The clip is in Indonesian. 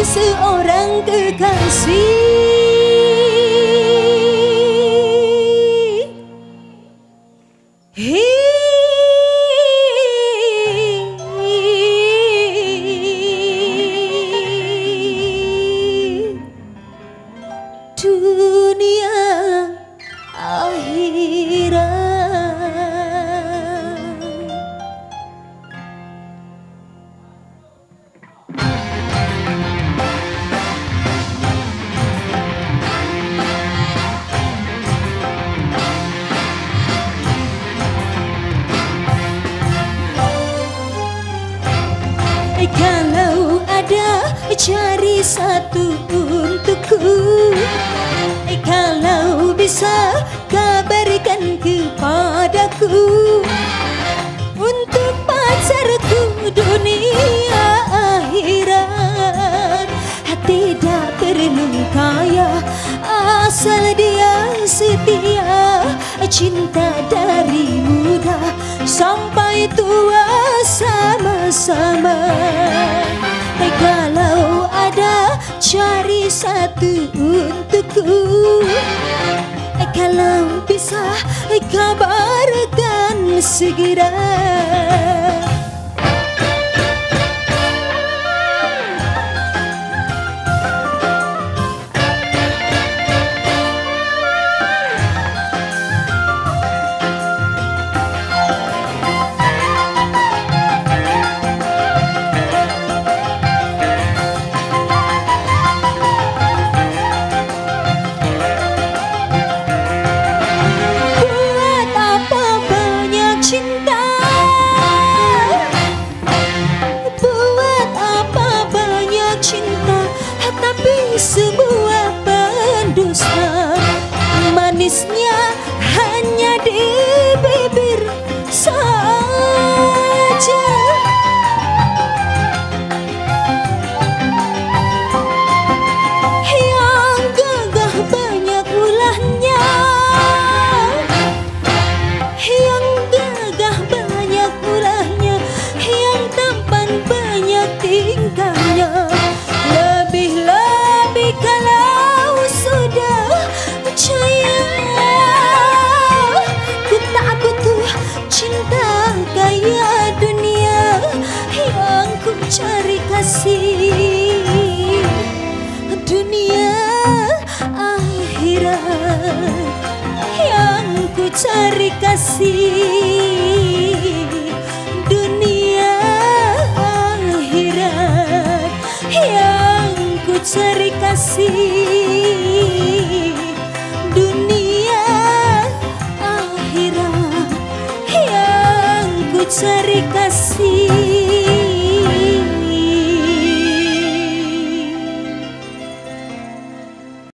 seorang kekasih. Dunia akhirat. Kalau ada cari satu untukku, kalau bisa kabarkan kepadaku, untuk pacarku dunia akhirat. Tidak perlu kaya, asal dia setia, cinta dari muda sampai tua sama-sama. Kalau ada cari satu untukku, kalau bisa kabarkan segera. Sebuah pendusta, manisnya hanya di bibir saja. Yang gagah banyak ulahnya, yang gagah banyak ulahnya, yang tampan banyak tingkahnya. Kalau sudah percaya, ku tak butuh cinta kaya dunia. Yang ku cari kasih dunia akhirat. Yang ku cari kasih dunia akhirat. Yang ku cari kasih dunia akhirat. Yang ku cari kasih